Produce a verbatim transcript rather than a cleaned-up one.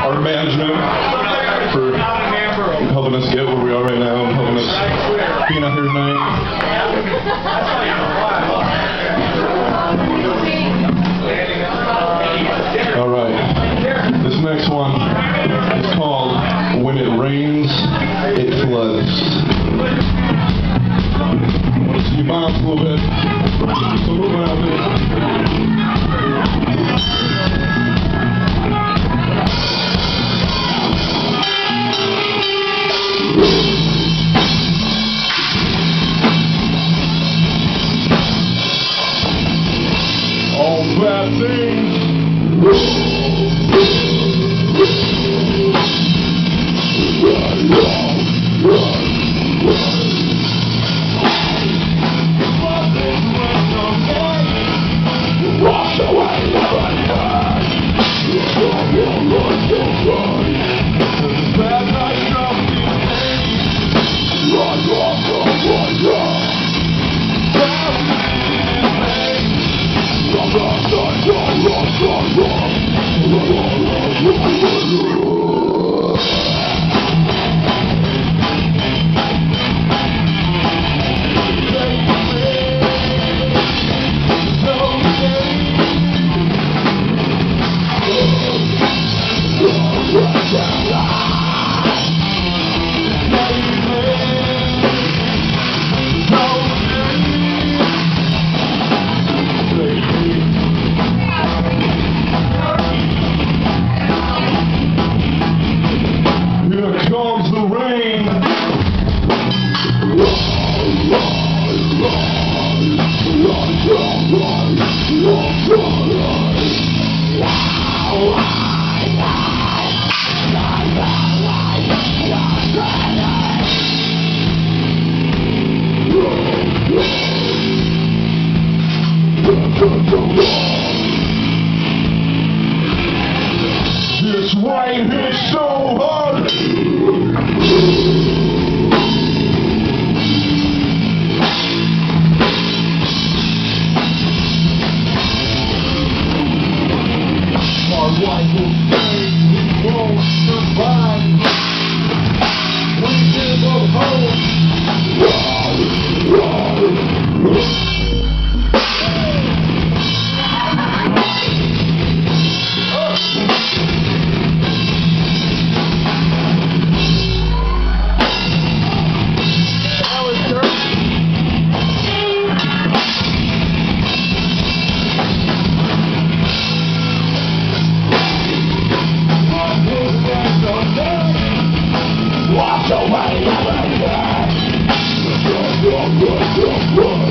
our management for helping us get where we are right now and helping us being out here tonight. All right, this next one is called When It Rains, It Floods. I want to see you bounce a little bit. So move around a bit. All bad things. Wash away the bad night of the run, run, run, run, run. Run, run, run, run, run, run, run. This rain hits so hard. Our life will change, we won't survive. We give up hope. Wash away everything. Run, run, run, run, run.